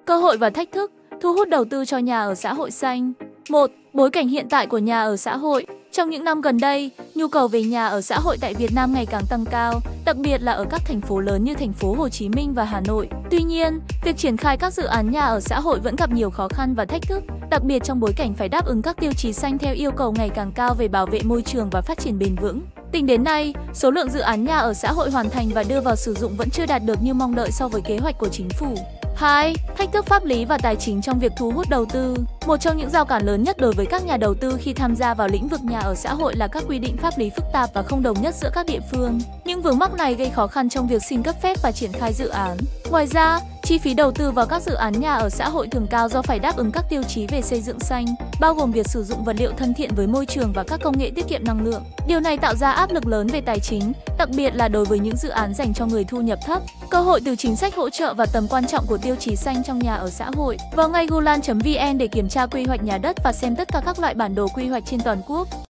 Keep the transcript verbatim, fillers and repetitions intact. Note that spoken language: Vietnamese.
Cơ hội và thách thức, thu hút đầu tư cho nhà ở xã hội xanh. một. Bối cảnh hiện tại của nhà ở xã hội. Trong những năm gần đây, nhu cầu về nhà ở xã hội tại Việt Nam ngày càng tăng cao, đặc biệt là ở các thành phố lớn như thành phố Hồ Chí Minh và Hà Nội. Tuy nhiên, việc triển khai các dự án nhà ở xã hội vẫn gặp nhiều khó khăn và thách thức, đặc biệt trong bối cảnh phải đáp ứng các tiêu chí xanh theo yêu cầu ngày càng cao về bảo vệ môi trường và phát triển bền vững. Tính đến nay, số lượng dự án nhà ở xã hội hoàn thành và đưa vào sử dụng vẫn chưa đạt được như mong đợi so với kế hoạch của chính phủ. hai. Thách thức pháp lý và tài chính trong việc thu hút đầu tư. Một trong những rào cản lớn nhất đối với các nhà đầu tư khi tham gia vào lĩnh vực nhà ở xã hội là các quy định pháp lý phức tạp và không đồng nhất giữa các địa phương. Những vướng mắc này gây khó khăn trong việc xin cấp phép và triển khai dự án. Ngoài ra, chi phí đầu tư vào các dự án nhà ở xã hội thường cao do phải đáp ứng các tiêu chí về xây dựng xanh, bao gồm việc sử dụng vật liệu thân thiện với môi trường và các công nghệ tiết kiệm năng lượng. Điều này tạo ra áp lực lớn về tài chính, đặc biệt là đối với những dự án dành cho người thu nhập thấp. Cơ hội từ chính sách hỗ trợ và tầm quan trọng của tiêu chí xanh trong nhà ở xã hội. Vào ngay gulan chấm vn để kiểm tra quy hoạch nhà đất và xem tất cả các loại bản đồ quy hoạch trên toàn quốc.